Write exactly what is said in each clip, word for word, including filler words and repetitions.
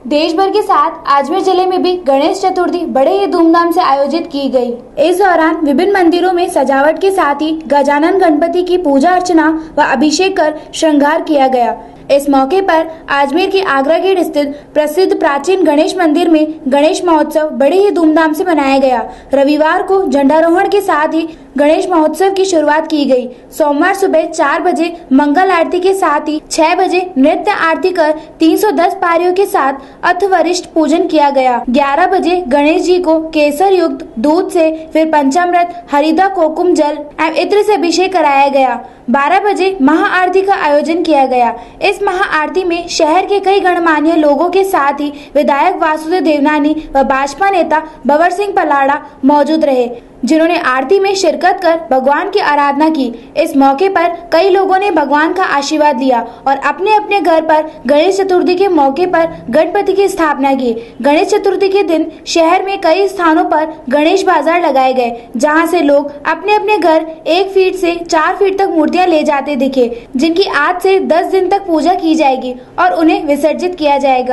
देश भर के साथ अजमेर जिले में भी गणेश चतुर्थी बड़े ही धूमधाम से आयोजित की गई। इस दौरान विभिन्न मंदिरों में सजावट के साथ ही गजानन गणपति की पूजा अर्चना व अभिषेक कर श्रृंगार किया गया। इस मौके पर अजमेर के आगरा गेट स्थित प्रसिद्ध प्राचीन गणेश मंदिर में गणेश महोत्सव बड़े ही धूमधाम से मनाया गया। रविवार को झंडारोहण के साथ ही गणेश महोत्सव की शुरुआत की गई। सोमवार सुबह चार बजे मंगल आरती के साथ ही छह बजे नृत्य आरती कर तीन सौ दस पारियों के साथ अथवरिष्ठ पूजन किया गया। ग्यारह बजे गणेश जी को केसर युक्त दूध से, फिर पंचामृत, हरिद्रा, कोकुम जल एवं इत्र से अभिषेक कराया गया। बारह बजे महाआरती का आयोजन किया गया। इस महाआरती में शहर के कई गणमान्य लोगों के साथ ही विधायक वासुदेव देवनानी व भाजपा नेता बबर सिंह पलाड़ा मौजूद रहे, जिन्होंने आरती में शिरकत कर भगवान की आराधना की। इस मौके पर कई लोगों ने भगवान का आशीर्वाद लिया और अपने अपने घर पर गणेश चतुर्थी के मौके पर गणपति की स्थापना की। गणेश चतुर्थी के दिन शहर में कई स्थानों पर गणेश बाजार लगाए गए, जहां से लोग अपने अपने घर एक फीट से चार फीट तक मूर्तियां ले जाते दिखे, जिनकी आज से दस दिन तक पूजा की जाएगी और उन्हें विसर्जित किया जाएगा।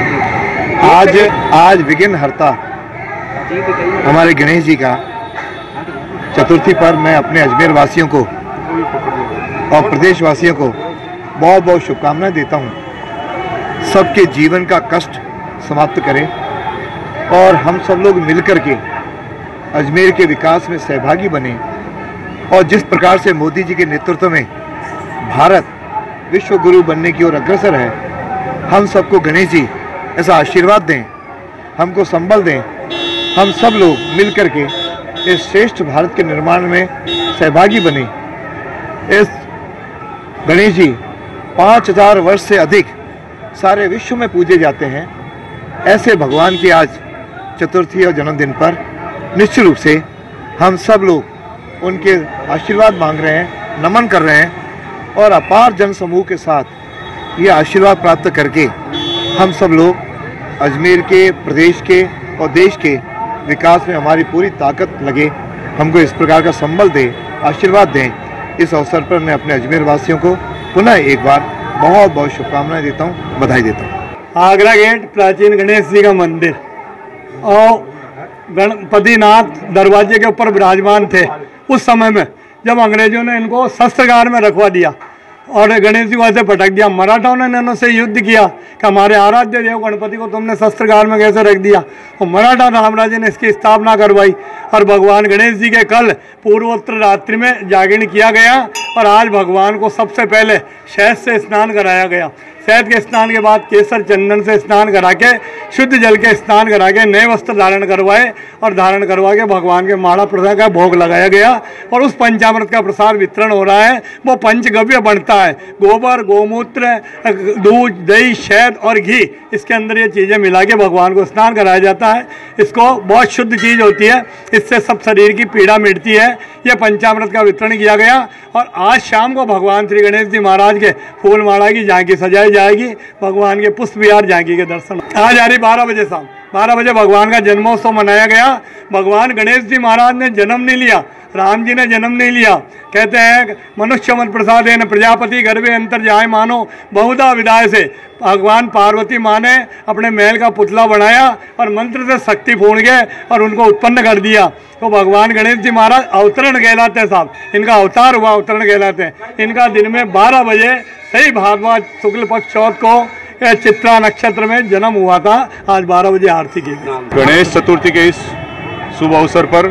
आज आज विघ्नहर्ता हमारे गणेश जी का चतुर्थी पर मैं अपने अजमेर वासियों को और प्रदेश वासियों को बहुत बहुत शुभकामनाएं देता हूं। सबके जीवन का कष्ट समाप्त करें और हम सब लोग मिलकर के अजमेर के विकास में सहभागी बने। और जिस प्रकार से मोदी जी के नेतृत्व में भारत विश्व गुरु बनने की ओर अग्रसर है, हम सबको गणेश जी ऐसा आशीर्वाद दें, हमको संबल दें, हम सब लोग मिलकर के इस श्रेष्ठ भारत के निर्माण में सहभागी बने। इस गणेश जी पाँच हजार वर्ष से अधिक सारे विश्व में पूजे जाते हैं। ऐसे भगवान की आज चतुर्थी और जन्मदिन पर निश्चित रूप से हम सब लोग उनके आशीर्वाद मांग रहे हैं, नमन कर रहे हैं और अपार जन समूह के साथ ये आशीर्वाद प्राप्त करके हम सब लोग अजमेर के, प्रदेश के और देश के विकास में हमारी पूरी ताकत लगे, हमको इस प्रकार का संबल दे, आशीर्वाद दें। इस अवसर पर मैं अपने अजमेर वासियों को पुनः एक बार बहुत बहुत शुभकामनाएं देता हूं, बधाई देता हूं। आगरा गेट प्राचीन गणेश जी का मंदिर और गणपतिनाथ दरवाजे के ऊपर विराजमान थे। उस समय में जब अंग्रेजों ने इनको शस्त्रागार में रखवा दिया और गणेश जी को ऐसे पटक दिया, मराठाओं ने इन्होंने युद्ध किया कि हमारे आराध्य देव गणपति को तुमने शस्त्रागार में कैसे रख दिया। और मराठा साम्राज्य ने इसकी स्थापना करवाई और भगवान गणेश जी के कल पूर्वोत्तर रात्रि में जागरण किया गया और आज भगवान को सबसे पहले शहद से स्नान कराया गया। शहद के स्नान के बाद केसर चंदन से स्नान करा के, शुद्ध जल के स्नान करा के नए वस्त्र धारण करवाए और धारण करवा के भगवान के माला प्रसाद का भोग लगाया गया और उस पंचामृत का प्रसाद वितरण हो रहा है। वो पंचगव्य बनता है, गोबर, गोमूत्र, दूध, दही, शहद और घी, इसके अंदर ये चीज़ें मिला के भगवान को स्नान कराया जाता है। इसको बहुत शुद्ध चीज़ होती है, इससे सब शरीर की पीड़ा मिटती है। यह पंचामृत का वितरण किया गया और आज शाम को भगवान श्री गणेश जी महाराज के फूल माला की झांकी सजाई जाएगी। भगवान के पुष्प विहार झांकी के दर्शन आज आ रही बारह बजे शाम बारह बजे भगवान का जन्मोत्सव मनाया गया। भगवान गणेश जी महाराज ने जन्म नहीं लिया, राम जी ने जन्म नहीं लिया। कहते हैं मनुष्य मन प्रसाद है न प्रजापति गर्भे अंतर जाय मानो बहुधा विदाय से भगवान पार्वती माँ ने अपने महल का पुतला बनाया और मंत्र से शक्ति फूंक गए और उनको उत्पन्न कर दिया। तो भगवान गणेश जी महाराज अवतरण कहलाते हैं साहब, इनका अवतार हुआ अवतरण कहलाते हैं। इनका दिन में बारह बजे सही भाद्रपद शुक्ल पक्ष चौथ को चित्रा नक्षत्र में जन्म हुआ था। आज बारह बजे आरती की गई। गणेश चतुर्थी के इस शुभ अवसर पर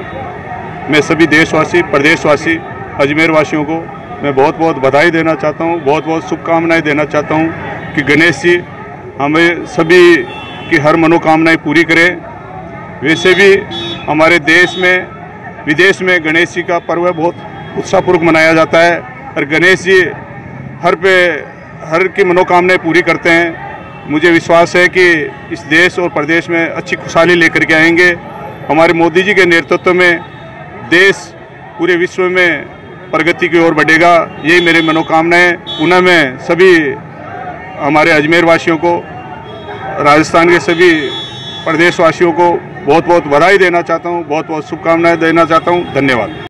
मैं सभी देशवासी, प्रदेशवासी, अजमेर वासियों को मैं बहुत बहुत बधाई देना चाहता हूँ, बहुत बहुत शुभकामनाएं देना चाहता हूँ कि गणेश जी हमें सभी की हर मनोकामनाएं पूरी करें। वैसे भी हमारे देश में, विदेश में गणेश जी का पर्व बहुत उत्साहपूर्वक मनाया जाता है और गणेश जी हर पे हर की मनोकामनाएं पूरी करते हैं। मुझे विश्वास है कि इस देश और प्रदेश में अच्छी खुशहाली लेकर के आएंगे। हमारे मोदी जी के नेतृत्व में देश पूरे विश्व में प्रगति की ओर बढ़ेगा, यही मेरी मनोकामनाएं। पुनः मैं सभी हमारे अजमेर वासियों को, राजस्थान के सभी प्रदेशवासियों को बहुत बहुत बधाई देना चाहता हूं, बहुत बहुत शुभकामनाएं देना चाहता हूं। धन्यवाद।